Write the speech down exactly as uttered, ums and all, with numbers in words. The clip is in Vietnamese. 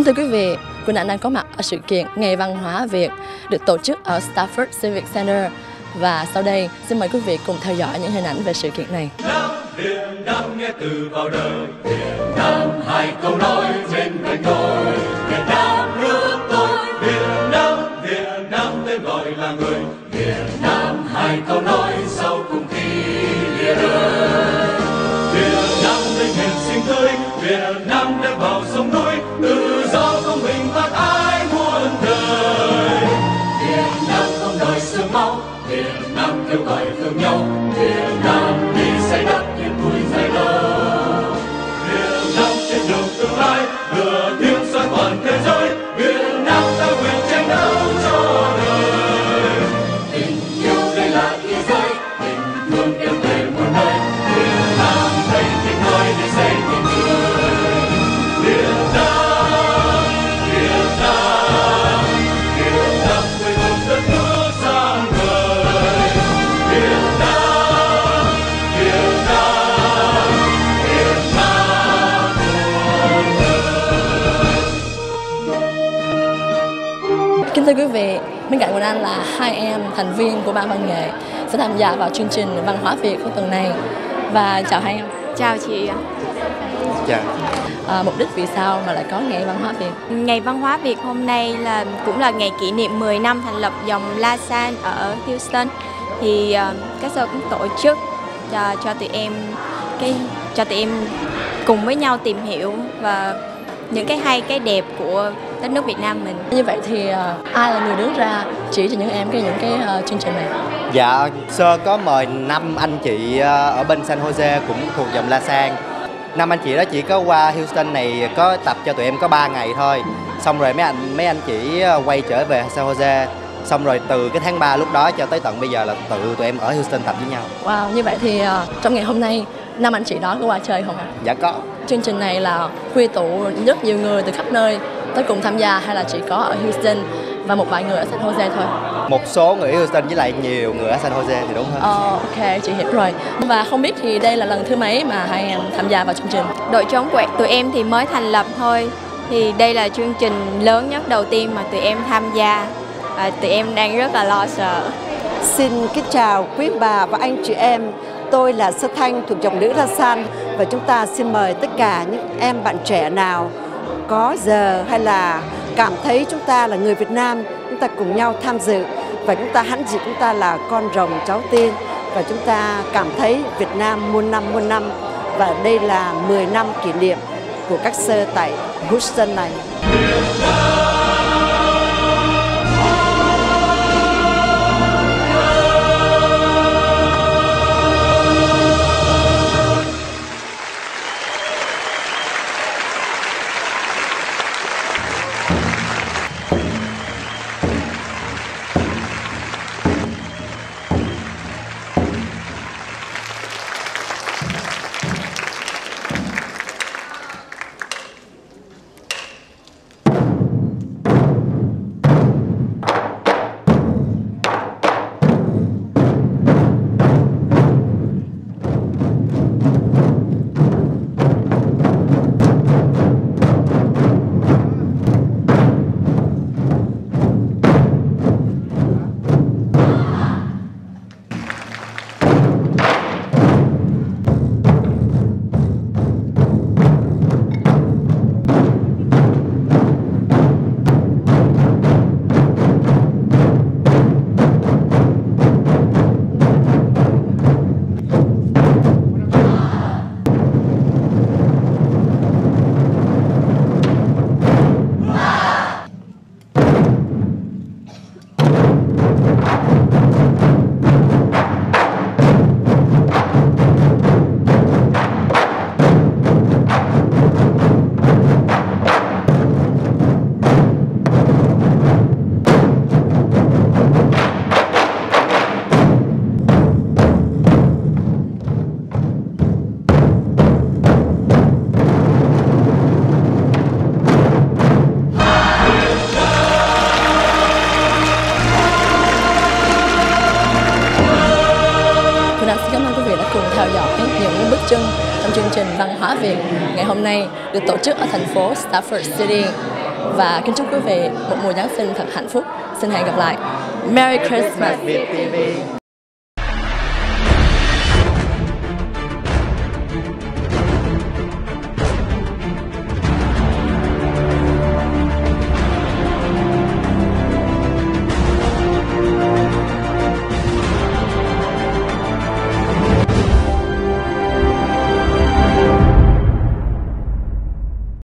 Kính thưa quý vị, Quỳnh Anh đang có mặt ở sự kiện Ngày Văn hóa Việt được tổ chức ở Stafford Civic Center. Và sau đây, xin mời quý vị cùng theo dõi những hình ảnh về sự kiện này. Nam Việt Nam nghe từ vào đời, Việt Nam hai câu nói bên cạnh tôi. Việt Nam nước tôi, Việt Nam, Việt Nam tên gọi là người. Việt Nam hai câu nói sau cùng khi lìa đời. Việt Nam lên miền xinh tươi, Việt Nam đem vào sông núi, tự do công bình và ai muôn đời. Việt Nam không đòi xương máu, Việt Nam kêu gọi thương nhau, Việt Nam đi xây đắp niềm vui dài lâu. Việt Nam trên đường tương lai, lửa tiếng soi toàn thế giới, Việt Nam ta nguyện tranh đấu cho đời. Tình yêu đây là thế giới, tình thương đem về muôn nơi, Việt Nam đây tiếng nói để xây tình người. Việt Nam, Việt Nam, Việt Nam quê hương đất nước sáng ngời. Việt Nam, Việt Nam, Việt Nam muôn đời. Kính thưa quý vị, bên cạnh Quỳnh Anh là hai em thành viên của ban văn nghệ sẽ tham gia vào chương trình Văn hóa Việt của tuần này. Và chào hai em. Chào chị ạ. Chào. À, mục đích vì sao mà lại có Ngày Văn hóa Việt? Ngày Văn hóa Việt hôm nay là cũng là ngày kỷ niệm mười năm thành lập dòng La Salle ở Houston. Thì uh, các sở cũng tổ chức cho, cho tụi em cái cho tụi em cùng với nhau tìm hiểu và những cái hay cái đẹp của đất nước Việt Nam mình. Như vậy thì uh, ai là người đứng ra chỉ cho những em cái những cái uh, chương trình này? Dạ, sơ có mời năm anh chị ở bên San Jose cũng thuộc dòng La Salle. Năm anh chị đó chỉ có qua Houston này có tập cho tụi em có ba ngày thôi. Xong rồi mấy anh mấy anh chị quay trở về San Jose. Xong rồi từ cái tháng ba lúc đó cho tới tận bây giờ là tự tụi em ở Houston tập với nhau. Wow, như vậy thì uh, trong ngày hôm nay năm anh chị đó có qua chơi không ạ? Dạ có. Chương trình này là quy tụ rất nhiều người từ khắp nơi tới cùng tham gia, hay là chỉ có ở Houston và một vài người ở San Jose thôi? Một số người ở Houston với lại nhiều người ở San Jose thì đúng hơn. Ờ, ok, chị hiểu rồi. Và không biết thì đây là lần thứ mấy mà hai em tham gia vào chương trình? Đội trống của tụi em thì mới thành lập thôi. Thì đây là chương trình lớn nhất đầu tiên mà tụi em tham gia. Và tụi em đang rất là lo sợ. Xin kính chào quý bà và anh chị em. Tôi là Sơ Thanh thuộc dòng nữ La Salle và chúng ta xin mời tất cả những em bạn trẻ nào có giờ hay là cảm thấy chúng ta là người Việt Nam, chúng ta cùng nhau tham dự và chúng ta hãnh diện chúng ta là con rồng cháu tiên và chúng ta cảm thấy Việt Nam muôn năm muôn năm. Và đây là mười năm kỷ niệm của các sơ tại Houston này. chân trong chương trình Văn hóa Việt ngày hôm nay được tổ chức ở thành phố Stafford City. và kính chúc quý vị một mùa Giáng sinh thật hạnh phúc. Xin hẹn gặp lại. Merry Christmas.